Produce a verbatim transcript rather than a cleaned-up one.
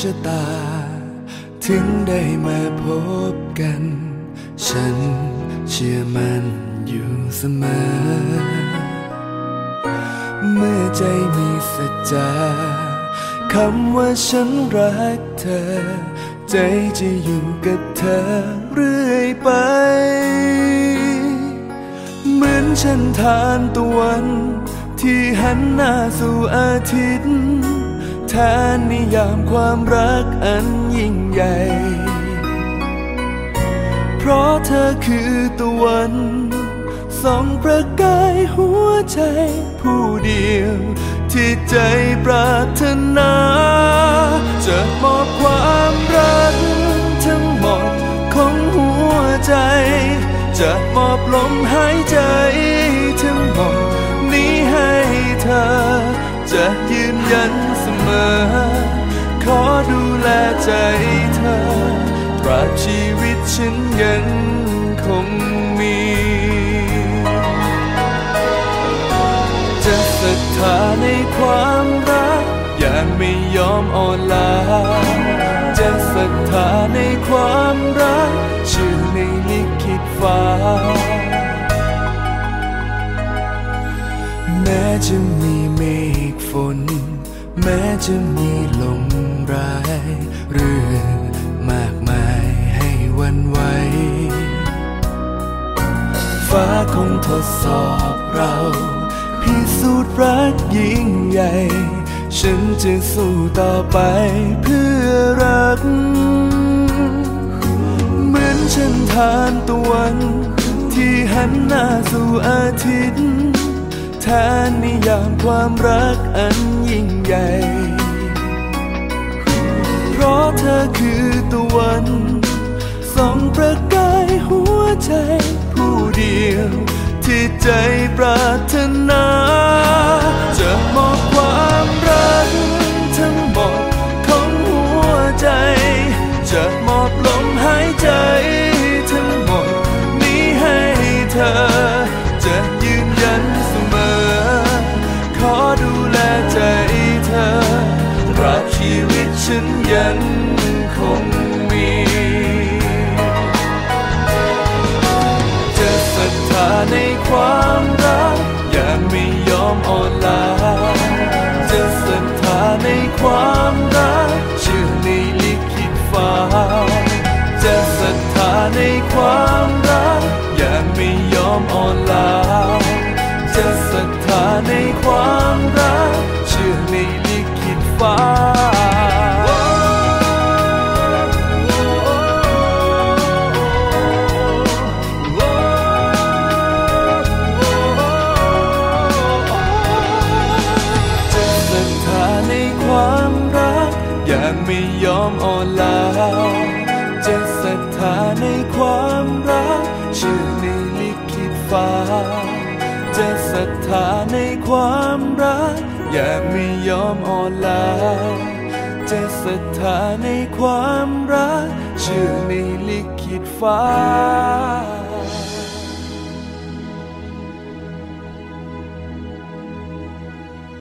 ชะตาถึงได้มาพบกันฉันเชื่อมันอยู่เสมอเมื่อใจมีสัจจาคำว่าฉันรักเธอใจจะอยู่กับเธอเรื่อยไปเหมือนฉันทานตะวันที่หันหน้าสู่อาทิตย์แทนนิยามความรักอันยิ่งใหญ่เพราะเธอคือตะวันส่องประกายหัวใจผู้เดียวที่ใจปรารถนาจะมอบความรักทั้งหมดของหัวใจจะมอบลมหายใจทั้งหมดนี้ให้เธอจะยืนยันเสมอขอดูแลใจเธอตราบชีวิตฉันยังคงมีจะศรัทธาในความรักอย่างไม่ยอมอ่อนล้าจะศรัทธาในความรักชื่อในลิขิตฟ้าแม้จะมีเมฆฝนแม้จะมีลมร้ายเรื่องมากมายให้หวั่นไหวฟ้าคงทดสอบเราพิสูจน์รักยิ่งใหญ่ฉันจะสู้ต่อไปเพื่อรักเหมือนฉันทานตะวันที่หันหน้าสู่อาทิตย์แทนนิยามความรักอันยิ่งใหญ่เพราะเธอคือตะวันส่องประกายหัวใจผู้เดียวที่ใจปรารถนาจะมอบความรักทั้งหมดของหัวใจจะมอบลมหายใจทั้งหมดนี้ให้เธอจะยืนยันเสมอขอดูแลใจเธอตราบชีวิตฉันยังคงมีจะศรัทธาในความรักอย่างไม่ยอมอ่อนล้าจะศรัทธาในความรักเชื่อในลิขิตฟ้าจะศรัทธาในความรักอย่างไม่ยอมอ่อนล้าจะศรัทธาในความรักเชื่อในลิขิตฟ้าอย่างไม่ยอมอ่อนล้าจะศรัทธาในความรักเชื่อในลิขิตฟ้าจะศรัทธาในความรักอย่างไม่ยอมอ่อนล้าจะศรัทธาในความรักเชื่อในลิขิตฟ้า